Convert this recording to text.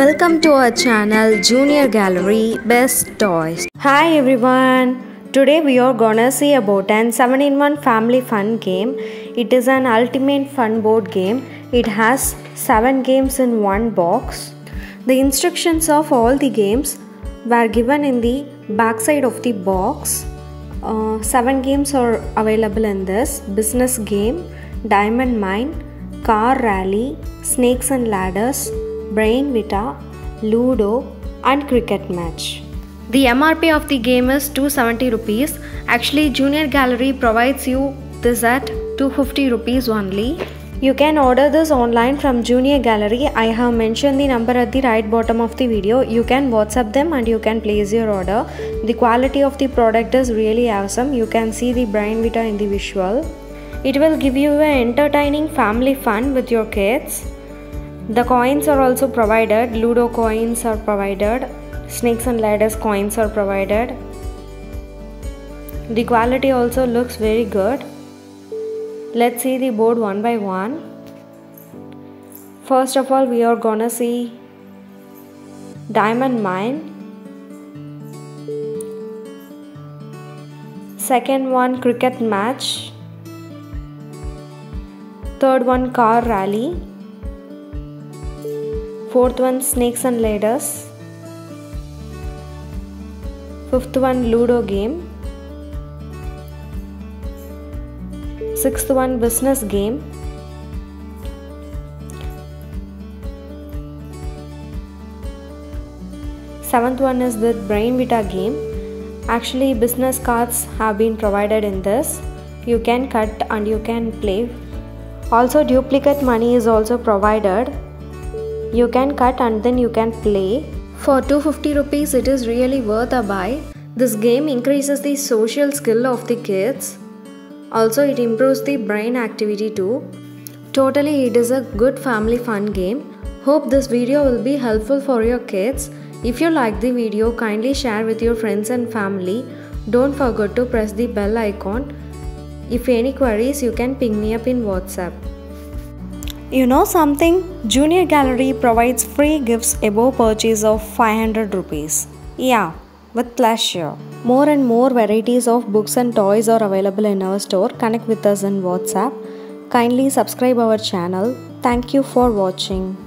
welcome to our channel Junior Gallery Best Toys. Hi everyone, today we are gonna see about an 7-in-1 family fun game. It is an ultimate fun board game. It has 7 games in one box. The instructions of all the games were given in the back side of the box. 7 games are available in this: business game, diamond mine, car rally, snakes and ladders, brain vita, ludo and cricket match. The MRP of the game is 270 rupees. Actually, Junior Gallery provides you this at 250 rupees only. You can order this online from Junior Gallery. I have mentioned the number at the right bottom of the video. You can WhatsApp them and you can place your order. The quality of the product is really awesome. You can see the brain vita in the visual. It will give you an entertaining family fun with your kids. The coins are also provided. Ludo coins are provided. Snakes and ladders coins are provided. The quality also looks very good. Let's see the board one by one. First of all, we are gonna see diamond mine. Second one, cricket match. Third one, car rally. Fourth one, snakes and ladders. Fifth one, ludo game. Sixth one, business game. Seventh one is the brain vita game. Actually, business cards have been provided in this. You can cut and you can play. Also, duplicate money is also provided. You can cut and then you can play. For 250 rupees, it is really worth a buy. This game increases the social skill of the kids. Also, it improves the brain activity too. Totally, it is a good family fun game. Hope this video will be helpful for your kids. If you like the video, kindly share with your friends and family. Don't forget to press the bell icon. If any queries, you can ping me up in WhatsApp. You know something? Junior Gallery provides free gifts above purchase of 500 rupees. Yeah, with pleasure. More and more varieties of books and toys are available in our store. Connect with us on WhatsApp. Kindly subscribe our channel. Thank you for watching.